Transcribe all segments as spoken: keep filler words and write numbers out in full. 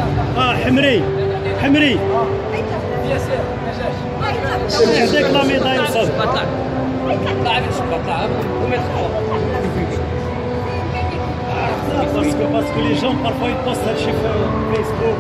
اه حمري حمري ياسر نجاش يعطيك لا ميداي وصافي. طلع طلع عاد الشباب طلع وما يدخلوا باسكو باسكو لي جون بارفوا يبوست هادشي في فيسبوك.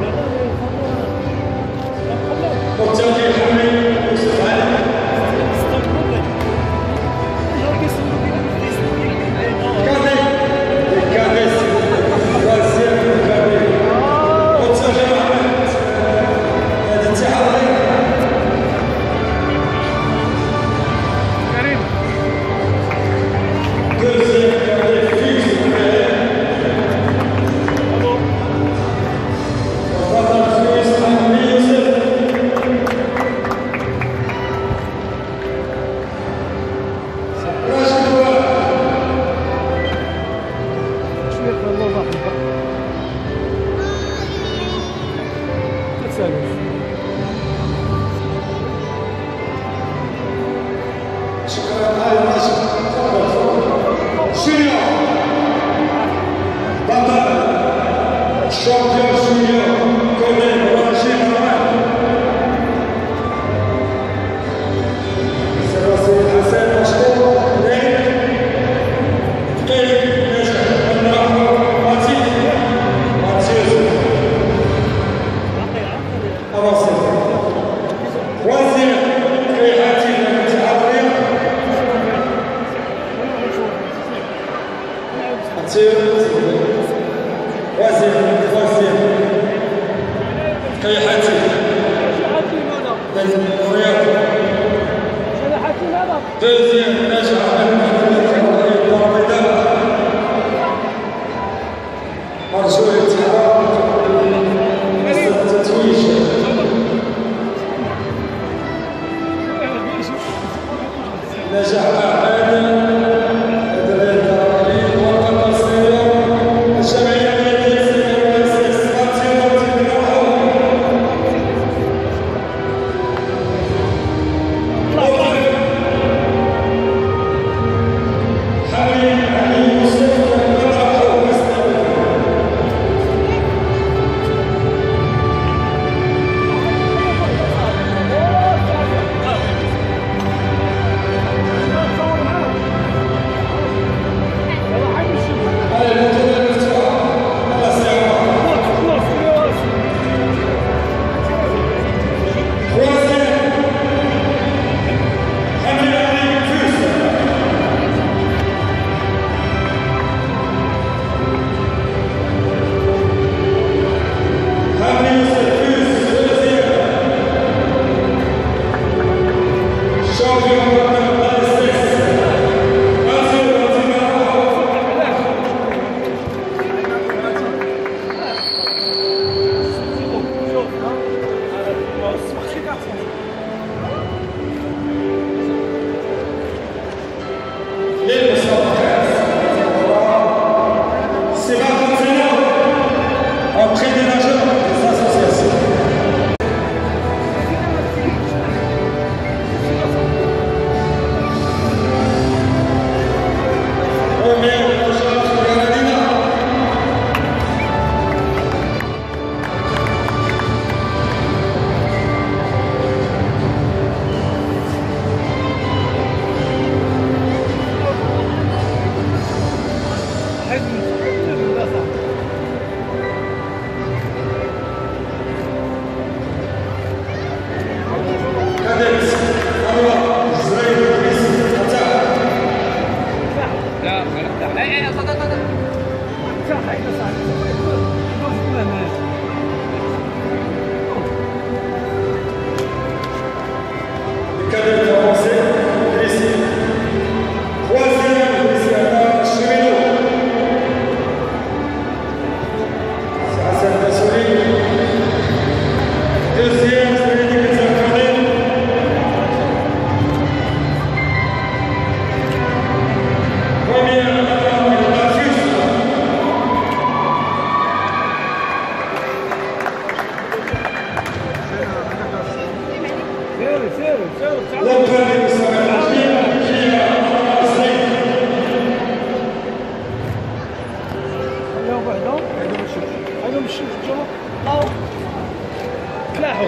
هذا ماشي هذا ماشي تلاحوا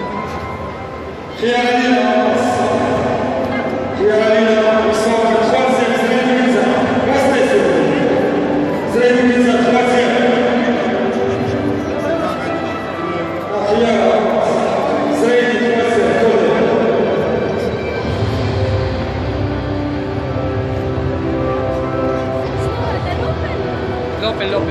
L'open, l'open.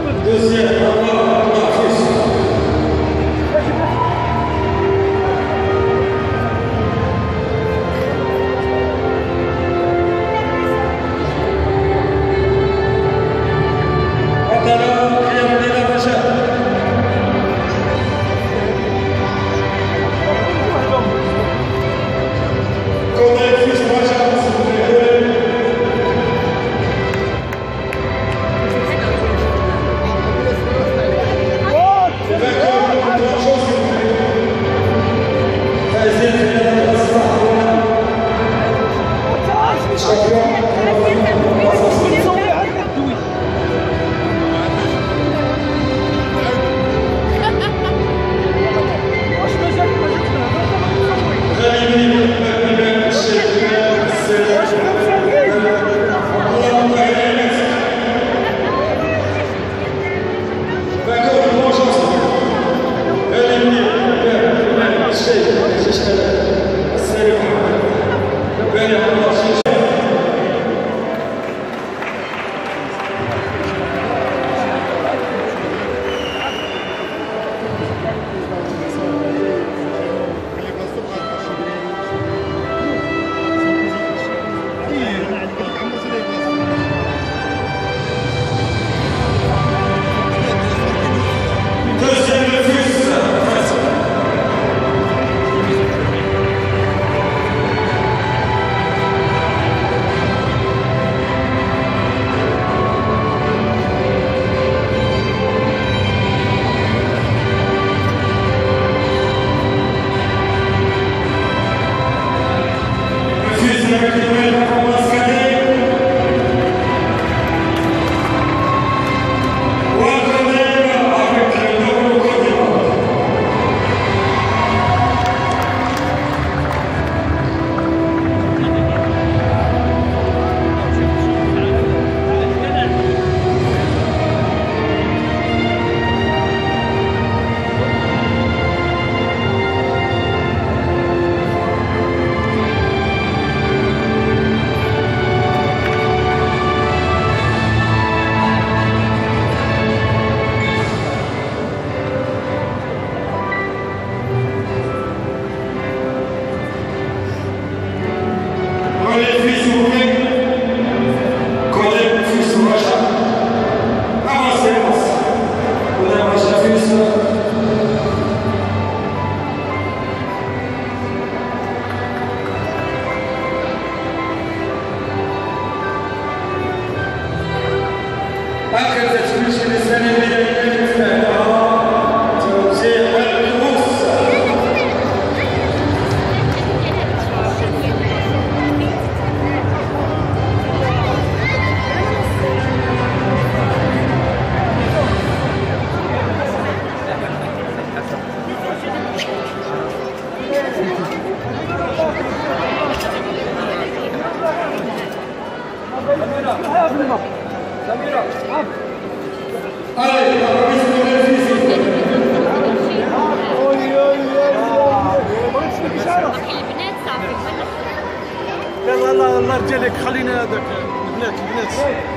يلا الله الله رجالك خلينا هذاك البنات البنات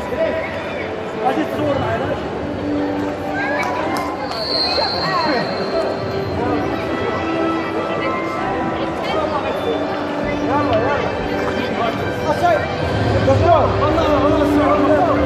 غادي تصور معنا يلا يلا اصاي دكتور والله والله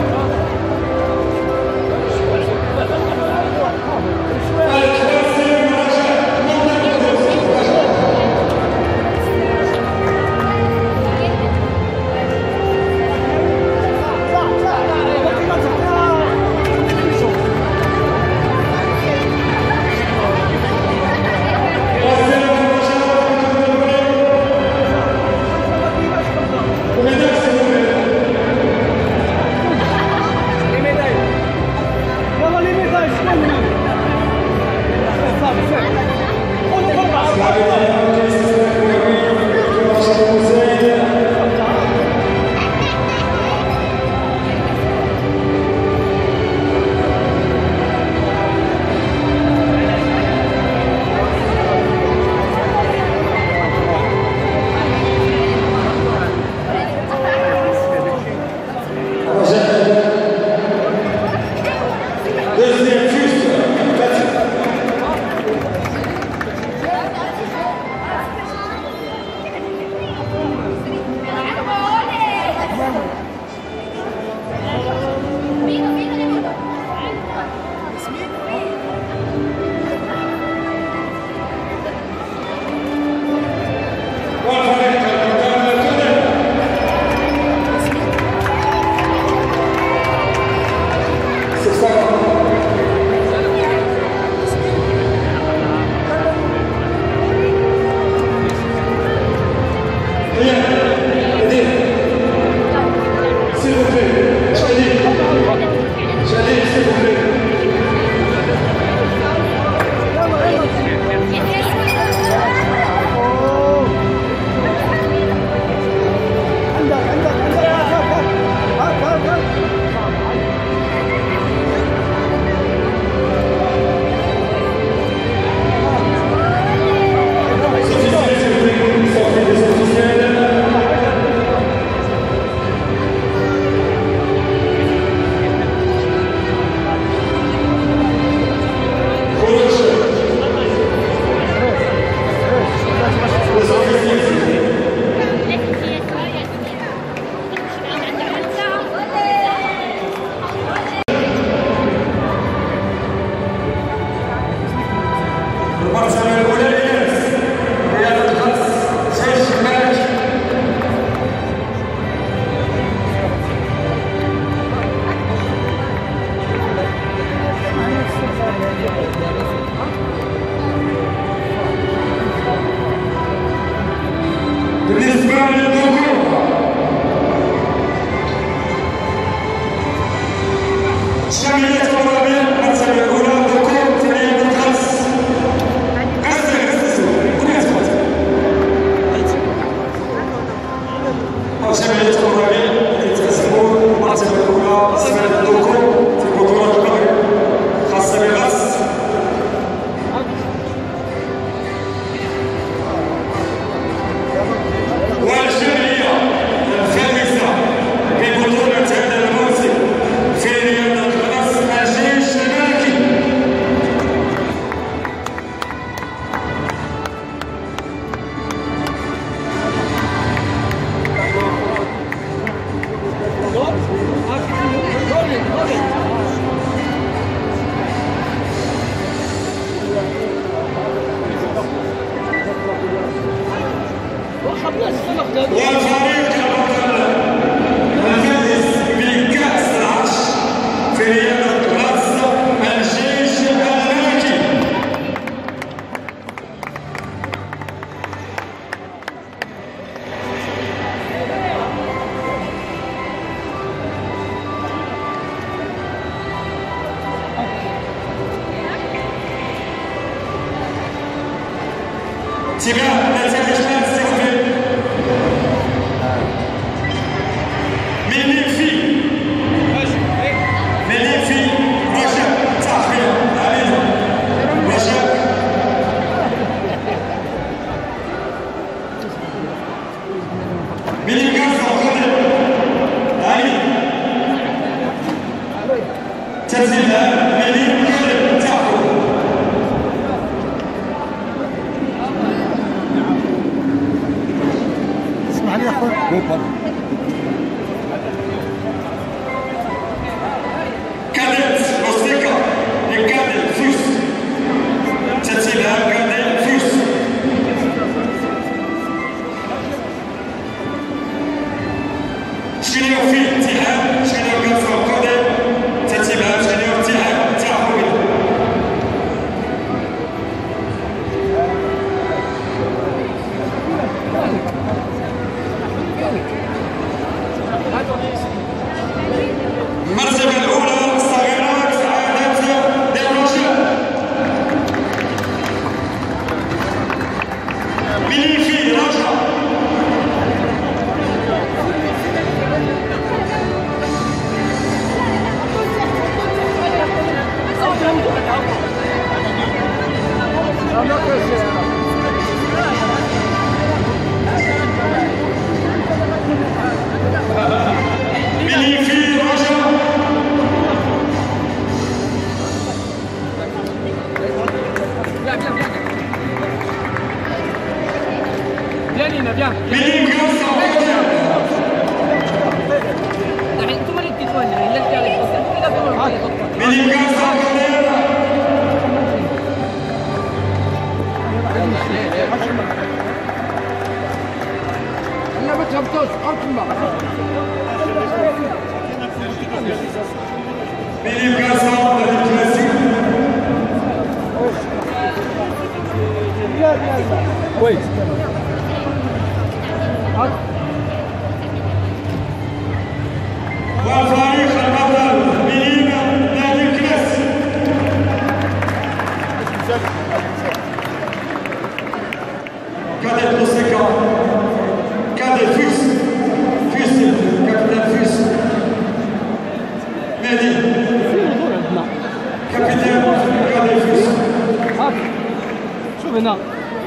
كويس وفريق البطل بليغ نادي الكنس كادت موسيقى كادت فيس فيس كابتن فيس نادي كابتن كادت فيس شوف هنا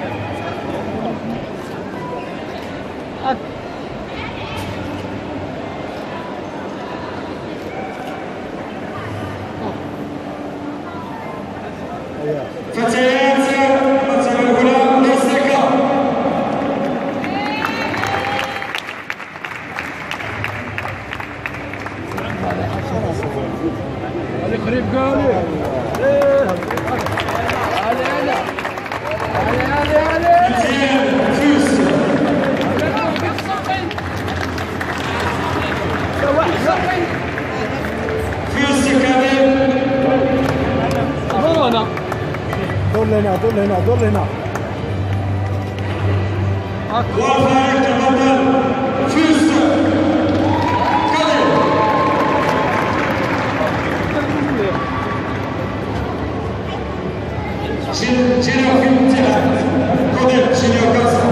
فتيات المرتبة الأولى موسيقى علي قريب قالي علي علي علي علي مزيان فيس فيس كامل دور هنا دور هنا دور هنا دور هنا وفريق البطل فيس كامل جينيور في الاتحاد كودير جينيور كارسون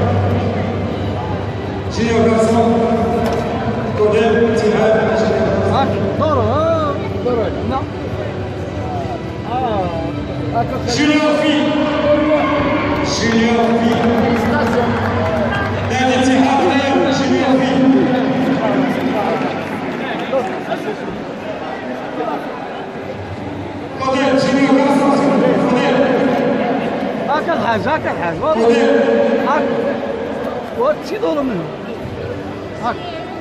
جينيور كارسون كودير الاتحاد دور ها دور هنا جينيور في جينيور في نادي الاتحاد جينيور في كودير جينيور كارسون كودير هاك الحاج هاك الحاج هاك وتشي دور منه هاك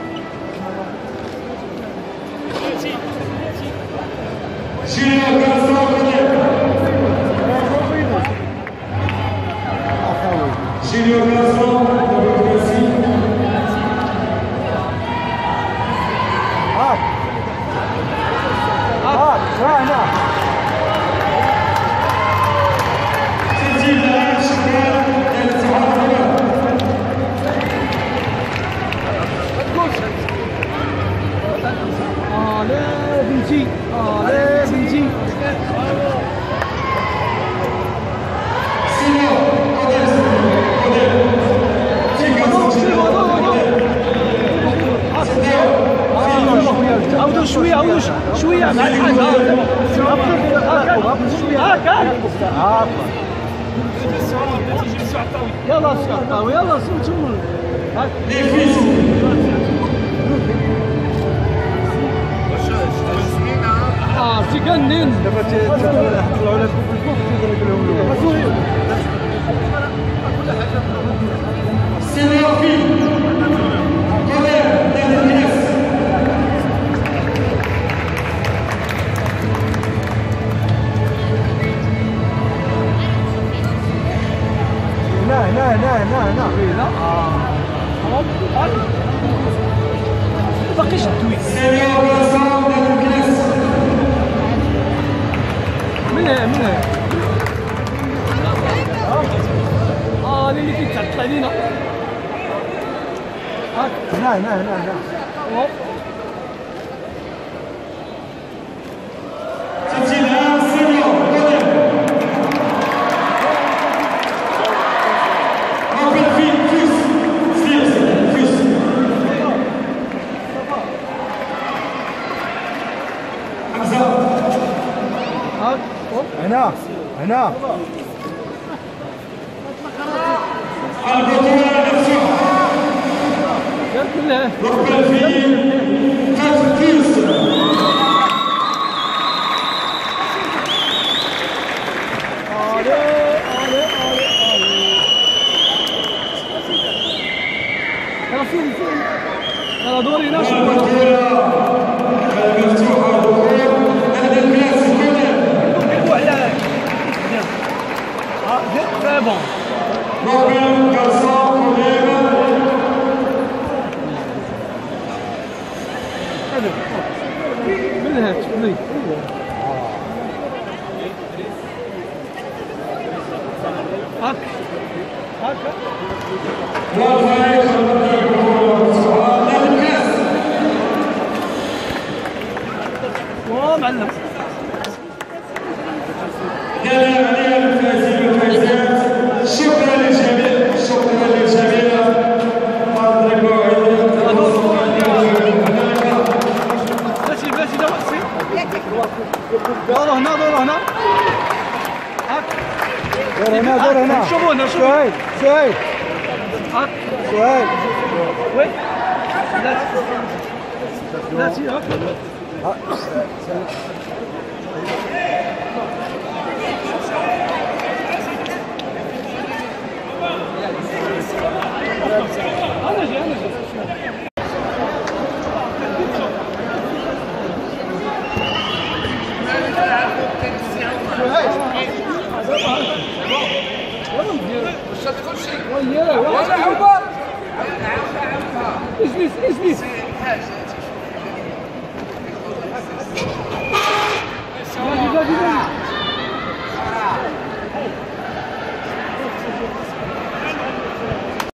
جينيور كارسون كودير جينيور كارسون ديمقراطي هاك هاك هنا تسجيل لاعب شكرا للاتحاد الرياضي اه لا بنتي اه لا بنتي سينيور كودير كودير تيكا كودير عاودوا شويه عاودوا شويه مع الحاج هاك هاك هاك يلا سقطاوي يلا سمتوا هاك لي فيس اه تيكنن دابا تطلعوا لك بالفوق تضرب لهم سينيور في كودير نادي الكنس هنا هنا هنا هنا هنا هنا اه باقيش التويك سينيور كارسون نادي الكنس من هنا من هنا اه اللي كيتعطل علينا هاك هنا هنا هنا هنا تسجيل لاعب سينيور كودير رابط في فيس فيس فيس حمزة هاك هنا هنا نقبل فيه تفكيس يلا دوري ناشط الكرة المفتوحة دخول أهل الكاس C'est bon. نقبل كرسان كليبة من هات من هاك هاك والفريق المفتوحة أهل الكاس واو معلم هذا عليها الفائزين والفائزات شكرا للجميع شكرا للجميع نضربوا ماشي ماشي لا وحسي دور هنا دور هنا هاك دور هنا دور هنا شوفوا هنا شوفوا سهيل سهيل هاك سهيل وين لا لا سي هاك انا جاي انا جاي ولا عمر اجلس اجلس باقي باقي باقي